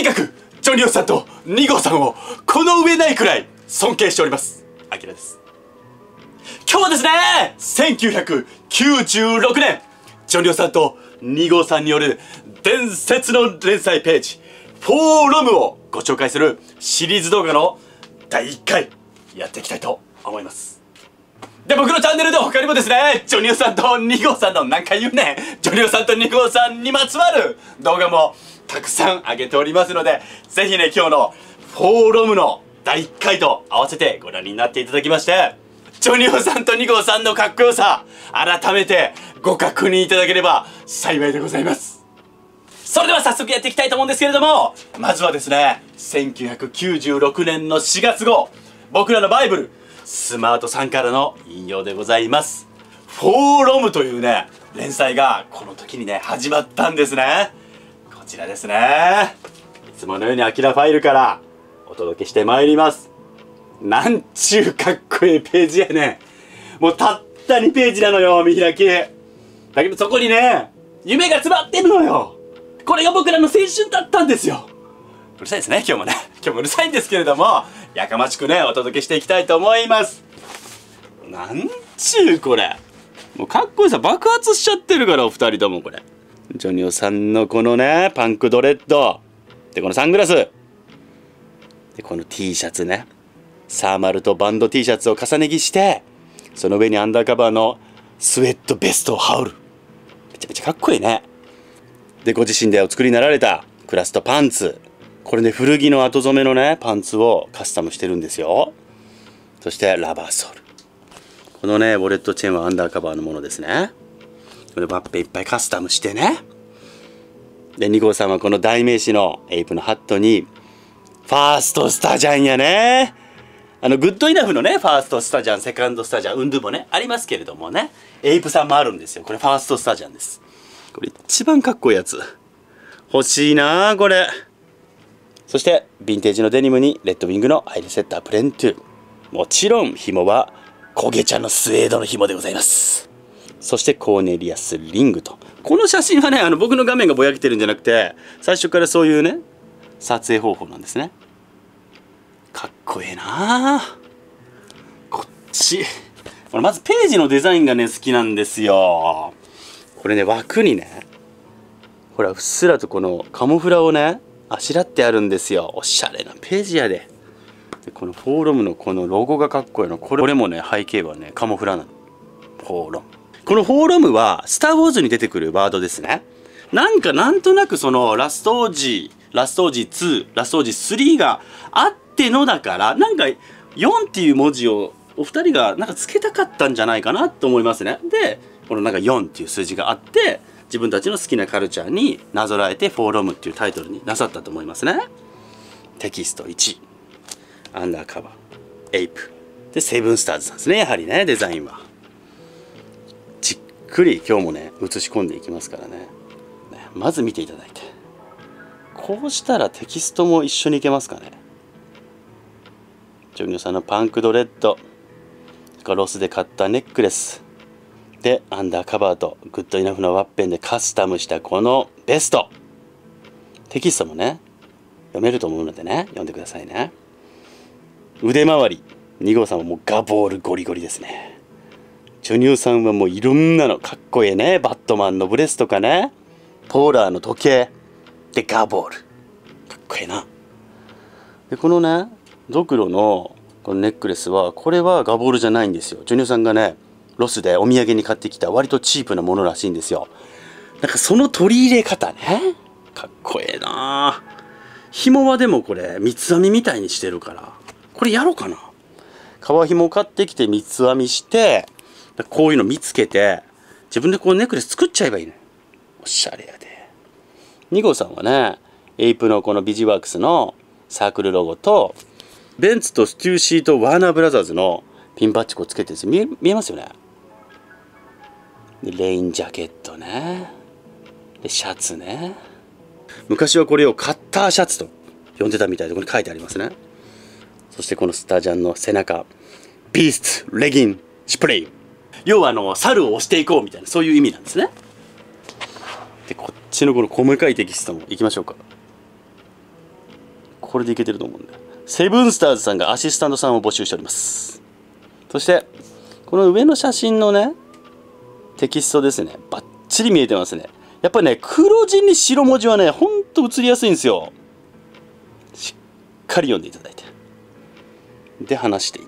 にかくジョニオさんと2号さんをこの上ないくらい尊敬しております。アキラです。今日はですね、1996年ジョニオさんと2号さんによる伝説の連載ページフォーロムをご紹介するシリーズ動画の第1回やっていきたいと思います。で、僕のチャンネルでは他にもですね、ジョニオさんと2号さんの何回言うねん、ジョニオさんと2号さんにまつわる動画もたくさん上げておりますので、ぜひね、今日のフォーロムの第1回と合わせてご覧になっていただきまして、ジョニオさんと2号さんのかっこよさ、改めてご確認いただければ幸いでございます。それでは早速やっていきたいと思うんですけれども、まずはですね、1996年の4月号、僕らのバイブル、スマートさんからの引用でございます。フォーロムというね、連載がこの時にね、始まったんですね。こちらですね。いつものようにアキラファイルからお届けしてまいります。なんちゅうかっこいいページやねん。もうたった2ページなのよ、見開き。だけどそこにね、夢が詰まってるのよ。これが僕らの青春だったんですよ。うるさいですね、今日もね。今日もうるさいんですけれども、やかましくね、お届けしていきたいと思います。なんちゅうこれ。もうかっこよさ爆発しちゃってるから、お二人ともこれ。ジョニオさんのこのね、パンクドレッド。で、このサングラス。で、この T シャツね。サーマルとバンド T シャツを重ね着して、その上にアンダーカバーのスウェットベストを羽織る。めちゃめちゃかっこいいね。で、ご自身でお作りになられたクラストパンツ。これね、古着の後染めのね、パンツをカスタムしてるんですよ。そしてラバーソール。このね、ウォレットチェーンはアンダーカバーのものですね。これワッペンいっぱいカスタムしてね。で、2号さんはこの代名詞のエイプのハットに、ファーストスタジャンやね。グッドイナフのね、ファーストスタジャン、セカンドスタジャン、ウンドゥもね、ありますけれどもね、エイプさんもあるんですよ。これファーストスタジャンです。これ一番かっこいいやつ。欲しいなぁ、これ。そして、ヴィンテージのデニムにレッドウィングのアイルセッタープレントゥ。もちろん、紐は焦げ茶のスウェードの紐でございます。そして、コーネリアスリングと。この写真はね、僕の画面がぼやけてるんじゃなくて、最初からそういうね、撮影方法なんですね。かっこええなぁ。こっち。これまずページのデザインがね、好きなんですよ。これね、枠にね、ほら、うっすらとこのカモフラをね、あしらってあるんですよ。おしゃれなページやで。で、このフォーロムのこのロゴがかっこいいの。これもね、背景はね、カモフラなの。フォーロム。このフォーロムは、スター・ウォーズに出てくるワードですね。なんとなくその、ラストオージー2、ラストオージー3があってのだから、なんか4っていう文字をお二人がなんかつけたかったんじゃないかなと思いますね。で、このなんか4っていう数字があって、自分たちの好きなカルチャーになぞらえてフォーロムっていうタイトルになさったと思いますね。テキスト1、アンダーカバー、エイプ。で、セブンスターズなんですね、やはりね、デザインは。じっくり今日もね、映し込んでいきますからね。まず見ていただいて。こうしたらテキストも一緒にいけますかね。ジョニオさんのパンクドレッド、ロスで買ったネックレス。で、アンダーカバーとグッドイナフのワッペンでカスタムしたこのベスト。テキストもね、読めると思うのでね、読んでくださいね。腕周り、2号さんはもうガボールゴリゴリですね。ジョニオさんはもういろんなのかっこいいね。バットマンのブレスとかね、ポーラーの時計、で、ガボール。かっこいいな。で、このね、ドクロのこのネックレスは、これはガボールじゃないんですよ。ジョニオさんがね、ロスでお土産に買ってきた割とチープなものらしいんですよ。なんかその取り入れ方ね。かっこええな。紐はでもこれ三つ編みみたいにしてるから、これやろうかな。革紐を買ってきて三つ編みして、こういうの見つけて、自分でこうネックレス作っちゃえばいいね。おしゃれやで。2号さんはね、エイプのこのビジワークスのサークルロゴと、ベンツとステューシーとワーナーブラザーズのピンバッジをつけてるんですよ。見えますよね。で、レインジャケットね。で、シャツね。昔はこれをカッターシャツと呼んでたみたいで、ここに書いてありますね。そしてこのスタジャンの背中、ビースト、レギン、シュプレイ。要は猿を押していこうみたいな、そういう意味なんですね。で、こっちのこの細かいテキストもいきましょうか。 これでいけてると思うんだよ。セブンスターズさんがアシスタントさんを募集しております。そしてこの上の写真のねテキストですね、バッチリ見えてますね。やっぱりね、黒字に白文字はねほんと映りやすいんですよ。しっかり読んでいただいて、で話していって、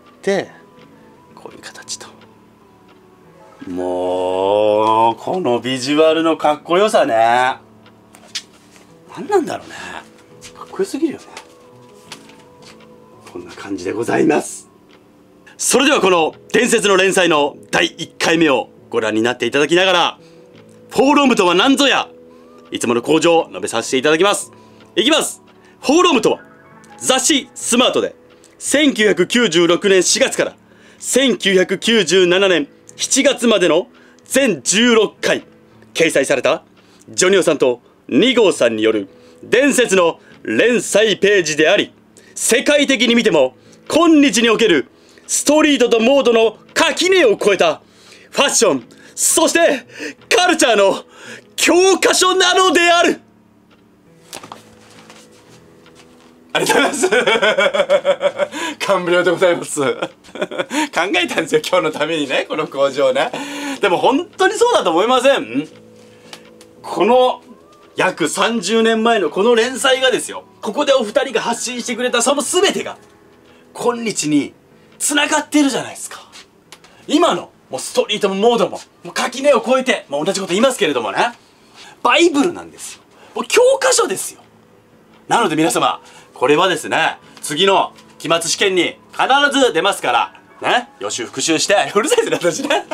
こういう形と。もうこのビジュアルのかっこよさね、何なんだろうね、かっこよすぎるよね。こんな感じでございます。それではこの伝説の連載の第1回目をご覧になっていただきながら、フォーロームとは何ぞや、いつもの向上を述べさせていただきます。いきます。フォーロームとは雑誌スマートで1996年4月から1997年7月までの全16回掲載されたジョニオさんと2号さんによる伝説の連載ページであり、世界的に見ても今日におけるストリートとモードの垣根を越えたファッション、そしてカルチャーの教科書なのである。ありがとうございます感無量でございます考えたんですよ、今日のためにね、この工場ね。でも本当にそうだと思いません？この約30年前のこの連載がですよ、ここでお二人が発信してくれたその全てが今日に繋がってるじゃないですか。今のもうストリートもモードも垣根を越えて、同じこと言いますけれどもね、バイブルなんですよ。もう教科書ですよ。なので皆様、これはですね、次の期末試験に必ず出ますからね、予習復習して。うるさいですね私ね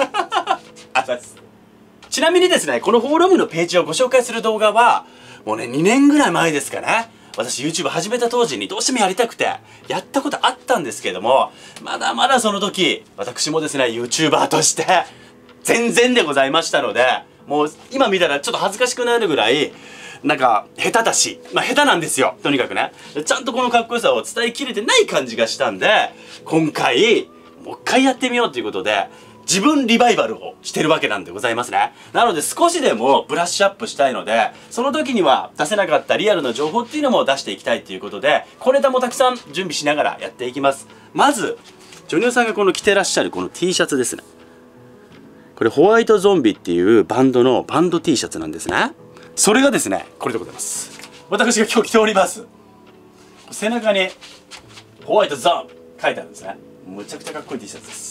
ちなみにですね、このフォーロムのページをご紹介する動画はもうね2年ぐらい前ですかね。私 YouTube 始めた当時にどうしてもやりたくてやったことあったんですけども、まだまだその時私もですね YouTuber として全然でございましたので、もう今見たらちょっと恥ずかしくなるぐらいなんか下手だし、下手なんですよ、とにかくね。ちゃんとこのかっこよさを伝えきれてない感じがしたんで、今回もう一回やってみようということで自分リバイバルをしてるわけなんでございますね。なので少しでもブラッシュアップしたいので、その時には出せなかったリアルな情報っていうのも出していきたいということで、小ネタもたくさん準備しながらやっていきます。まずジョニオさんがこの着てらっしゃるこの T シャツですね。これホワイトゾンビっていうバンドのバンド T シャツなんですね。それがですね、これでございます。私が今日着ております。背中にホワイトゾンビ書いてあるんですね。むちゃくちゃかっこいい T シャツです。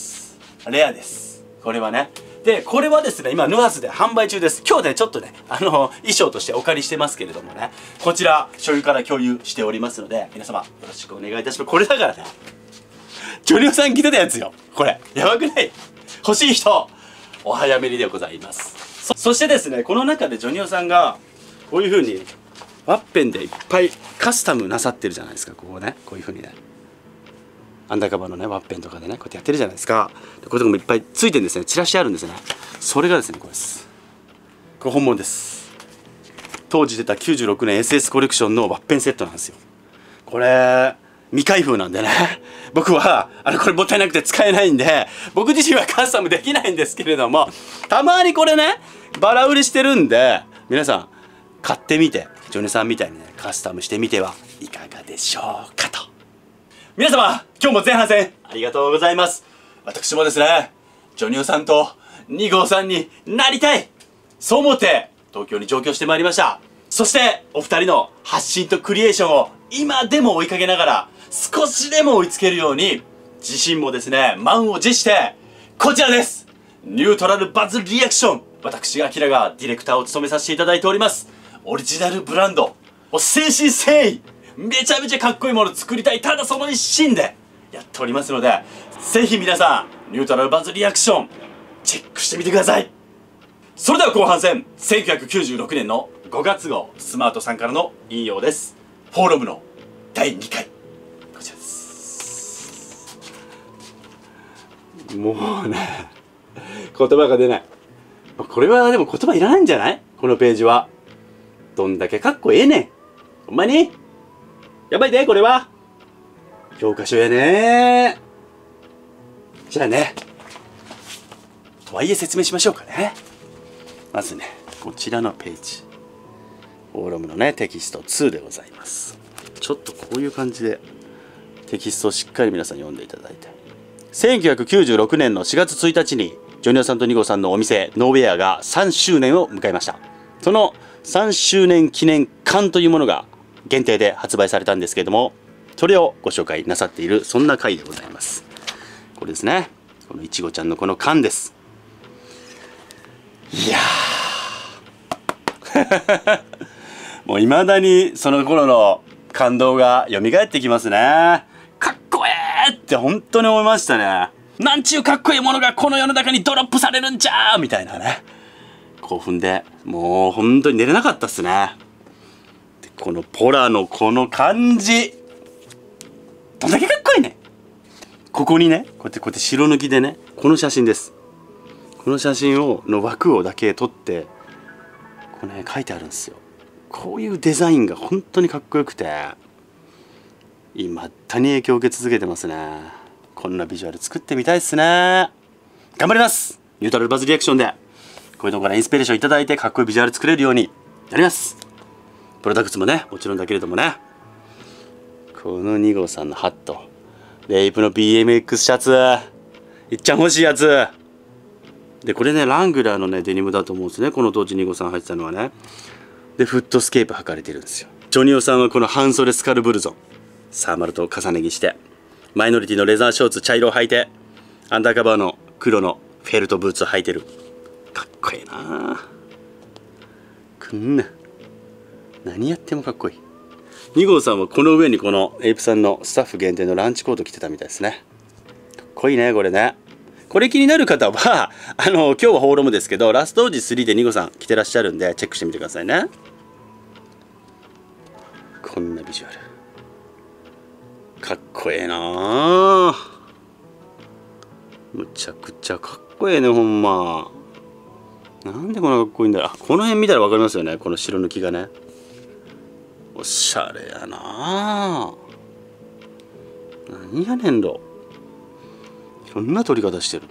レアです。これはね。で、これはですね、今ヌアスで販売中です。今日ね、ちょっとね、衣装としてお借りしてますけれどもね、こちら所有から共有しておりますので、皆様よろしくお願いいたします。これだからね、ジョニオさん着てたやつよ。これやばくない？欲しい人お早めにでございます。そしてですね、この中でジョニオさんがこういう風にワッペンでいっぱいカスタムなさってるじゃないですか。ここね、こういう風にね、アンダーカバーのねワッペンとかでねこうやってやってるじゃないですか。でこれとかもいっぱいついてるんですね。チラシあるんですね。それがですね、これです。これ本物です。当時出た96年 SS コレクションのワッペンセットなんですよ。これ未開封なんでね、僕はこれもったいなくて使えないんで、僕自身はカスタムできないんですけれども、たまにこれねバラ売りしてるんで、皆さん買ってみて、ジョニオさんみたいにねカスタムしてみてはいかがでしょうかと。皆様今日も前半戦ありがとうございます。私もですね、ジョニオさんと2号さんになりたい、そう思って東京に上京してまいりました。そしてお二人の発信とクリエーションを今でも追いかけながら少しでも追いつけるように、自身もですね満を持してこちらです、ニュートラルバズリアクション、私アキラがディレクターを務めさせていただいております。オリジナルブランド、誠心誠意めちゃめちゃかっこいいものを作りたい、ただその一心でやっておりますので、ぜひ皆さんニュートラルバズリアクションチェックしてみてください。それでは後半戦、1996年の5月号スマートさんからの引用です。フォーラムの第2回、こちらです。もうね言葉が出ない。これはでも言葉いらないんじゃない？このページはどんだけかっこええねん、ほんまにやばいで、これは教科書やね。じゃあね、とはいえ説明しましょうかね。まずね、こちらのページ、フォーラムのねテキスト2でございます。ちちょっとこういう感じでテキストをしっかり皆さん読んでいただいて、1996年の4月1日にジョニオさんと2号さんのお店ノーウェアが3周年を迎えました。その3周年記念缶というものが限定で発売されたんですけれども、それをご紹介なさっているそんな回でございます。これですね、このいちごちゃんのこの缶です。いやーもういまだにその頃の感動が蘇ってきますね。かっこええって本当に思いましたね。なんちゅうかっこいいものがこの世の中にドロップされるんじゃーみたいなね、興奮でもう本当に寝れなかったっすね。でこのポラのこの感じ、どんだけかっこいいね。ここにねこうやって白抜きでね、この写真です。この写真の枠をだけ撮ってこれね書いてあるんですよ。こういうデザインが本当にかっこよくて、今だに影響を受け続けてますね。こんなビジュアル作ってみたいっすね。頑張ります。ニュートラルバズリアクションでこういうところからインスピレーションいただいてかっこいいビジュアル作れるようにやります。プロダクツもねもちろんだけれどもね、この2号さんのハット、レイプの BMX シャツ、いっちゃん欲しいやつで、これねラングラーのねデニムだと思うんですね。この当時2号さん履いてたのはね。でフットスケープ履かれてるんですよ。ジョニオさんはこの半袖スカルブルゾンサーマルと重ね着して、マイノリティのレザーショーツ茶色を履いて、アンダーカバーの黒のフェルトブーツを履いてる。かっこいいな。こんな何やってもかっこいい。2号さんはこの上にこのエイプさんのスタッフ限定のランチコート着てたみたいですね。かっこいいねこれね。これ気になる方は今日はホールームですけど、ラストオージ3で2号さん着てらっしゃるんでチェックしてみてくださいね。こんなビジュアルかっこええな。むちゃくちゃかっこええねほんま。なんでこんなかっこいいんだろう。この辺見たら分かりますよね、この白抜きがね。おしゃれやな。何やねんろ、いろんな撮り方してる。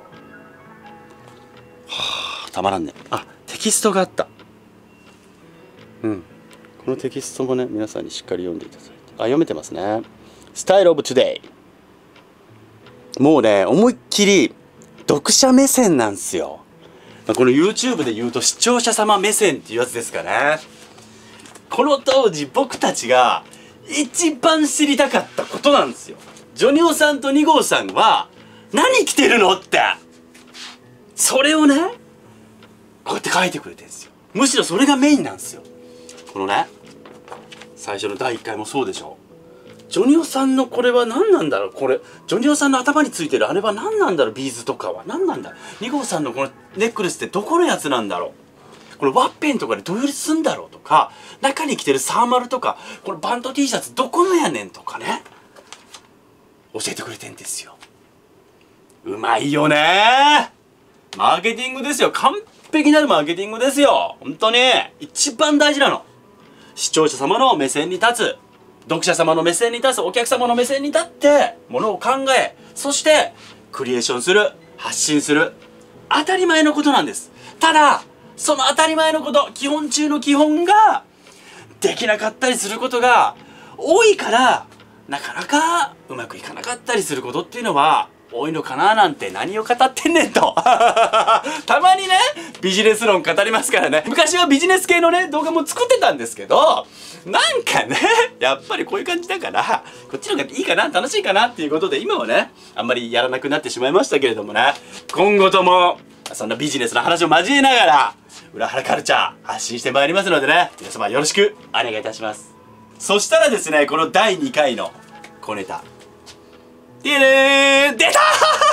はあたまらんね。あ、テキストがあった。このテキストもね皆さんにしっかり読んでいただいて、読めてますね。スタイルオブトゥデイ、もうね思いっきり読者目線なんですよ。この YouTube で言うと視聴者様目線っていうやつですかね。この当時僕たちが一番知りたかったことなんですよ。ジョニオさんと2号さんは何着てるのって、それをねこうやって書いてくれてるんですよ。むしろそれがメインなんですよ。このね最初の第1回もそうでしょ。ジョニオさんのこれは何なんだろう、これジョニオさんの頭についてるあれは何なんだろう、ビーズとかは何なんだろう、2号さんのこのネックレスってどこのやつなんだろう、これワッペンとかでどういうふうにすんだろうとか、中に着てるサーマルとかこのバンド T シャツどこのやねんとかね教えてくれてんですよ。うまいよねー。マーケティングですよ。完璧なるマーケティングですよ。本当に一番大事なの。視聴者様の目線に立つ、読者様の目線に立つ、お客様の目線に立ってものを考え、そしてクリエーションする、発信する、当たり前のことなんです。ただその当たり前のこと、基本中の基本ができなかったりすることが多いから、なかなかうまくいかなかったりすることっていうのは多いのかななんて、何を語ってんねんとたまにねビジネス論語りますからね。昔はビジネス系のね動画も作ってたんですけど、なんかねやっぱりこういう感じだからこっちの方がいいかな、楽しいかなっていうことで今はねあんまりやらなくなってしまいましたけれどもね、今後ともそんなビジネスの話を交えながら裏腹カルチャー発信してまいりますのでね、皆様よろしくお願いいたします。そしたらですね、この第2回の小ネタでねー出た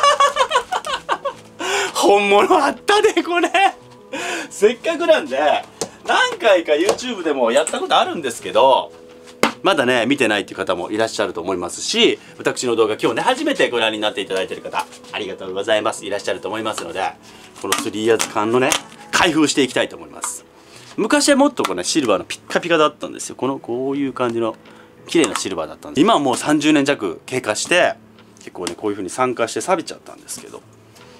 本物あったでこれせっかくなんで何回か YouTube でもやったことあるんですけど、まだね見てないっていう方もいらっしゃると思いますし、私の動画今日ね初めてご覧になっていただいている方ありがとうございます、いらっしゃると思いますので、この3 years 間のね開封していきたいと思います。昔はもっとこのねシルバーのピッカピカだったんですよ。こういう感じの綺麗なシルバーだったんです。今はもう30年弱経過して結構ねこういう風に酸化して錆びちゃったんですけど、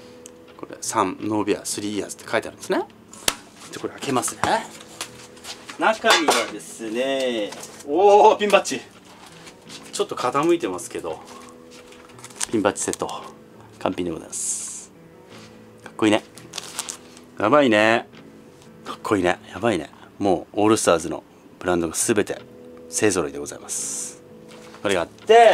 これ3ノービア3 yearsって書いてあるんですね。でこれ開けますね。 中にはですね、おお、ピンバッジ。ちょっと傾いてますけど、ピンバッジセット完品でございます。かっこいいね。やばいね。かっこいいね。やばいね。もうオールスターズのブランドが全て勢ぞろいでございます。これがあって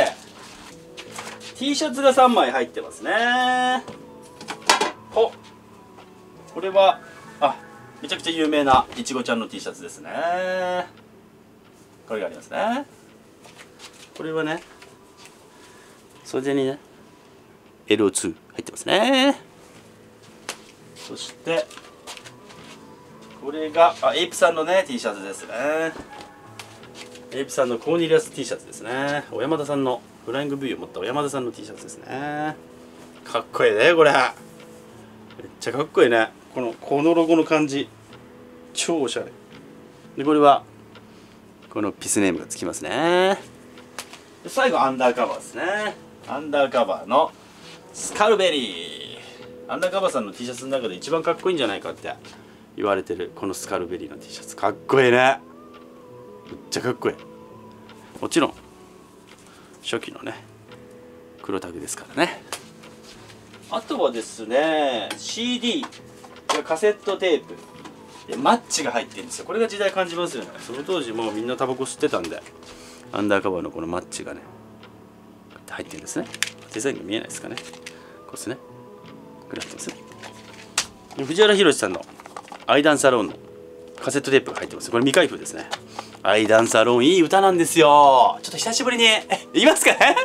T シャツが3枚入ってますね。お、これはめちゃくちゃ有名ないちごちゃんの T シャツですね。これがありますね。これはね、袖にね LO2 入ってますね。そしてこれがエイプさんのね T シャツですね。エイプさんのコーニリアス T シャツですね。小山田さんのフライング V を持った小山田さんの T シャツですね。かっこいいねこれ。めっちゃかっこいいね。このロゴの感じ超おしゃれで、これはこのピスネームがつきますね。で最後アンダーカバーですね。アンダーカバーのスカルベリー。アンダーカバーさんの T シャツの中で一番かっこいいんじゃないかって言われてるこのスカルベリーの T シャツ、かっこいいね。めっちゃかっこいい。もちろん初期のね黒タグですからね。あとはですね CD カセットテープでマッチが入ってるんですよ。これが時代感じますよね。その当時もうみんなタバコ吸ってたんで、アンダーカバーのこのマッチがね入ってるんですね。デザインが見えないですかね。こうですね。これ入ってますね。藤原宏さんのアイダンサロンのカセットテープが入ってます。これ未開封ですね。アイダンサロンいい歌なんですよ。ちょっと久しぶりに言いますかね。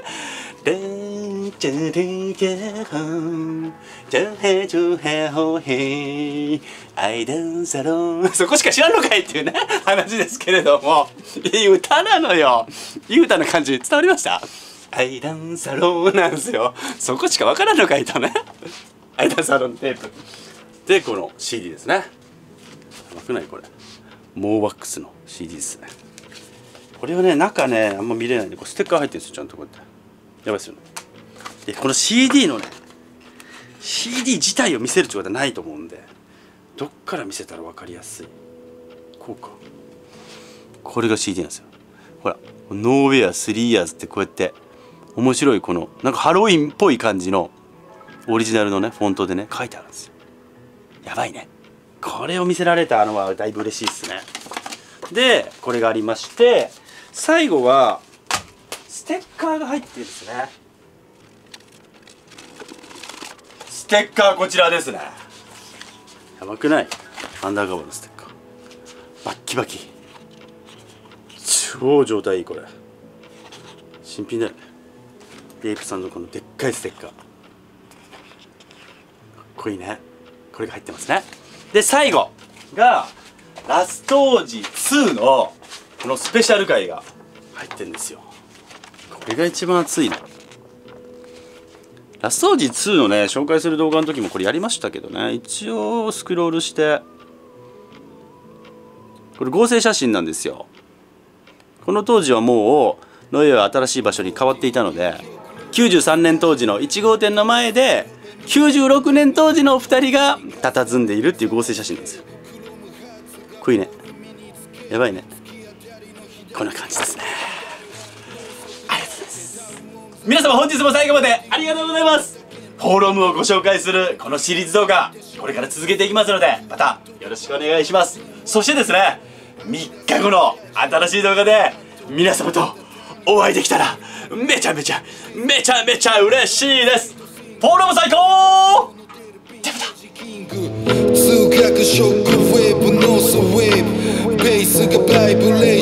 アイダンサロン、そこしか知らんのかいっていうね話ですけれども、いい歌なのよ。いい歌の感じ伝わりました？アイダンサロンなんですよ。そこしかわからんのかいとね。アイダンサロンテープでこの CD ですね。やばくないこれ。モーワックスの CD ですね。これはね中ねあんま見れないんで、これステッカー入ってるんですよ。ちゃんとこうやってやばいですよね。でこの CD のね CD 自体を見せるってことはないと思うんで、どっから見せたら分かりやすい。こうか。これが CD なんですよ。ほらノーウェア3 years ってこうやって面白いこのなんかハロウィンっぽい感じのオリジナルのねフォントでね書いてあるんですよ。やばいね。これを見せられたのはだいぶ嬉しいですね。でこれがありまして、最後はステッカーが入ってるんですね。ステッカーこちらですね。やばくない？アンダーカバーのステッカーバッキバキ、超状態いい。これ新品だよね。エイプさんのこのでっかいステッカーかっこいいね。これが入ってますね。で最後がラスト王子2のこのスペシャル回が入ってるんですよ。これが一番熱いの。ラスト王子2のね紹介する動画の時もこれやりましたけどね、一応スクロールしてこれ合成写真なんですよ。この当時はもうノエは新しい場所に変わっていたので、93年当時の1号店の前で96年当時の2人が佇んでいるっていう合成写真なんですよ。こいいね。やばいね。こんな感じですね。ありがとうございます。皆様本日も最後までありがとうございます。フォーラムをご紹介するこのシリーズ動画、これから続けていきますので、またよろしくお願いします。そしてですね、3日後の新しい動画で皆様とお会いできたらめちゃめちゃ嬉しいです。フォーラム最高。通学ショックウェーブノースウェーブベースがバイブレー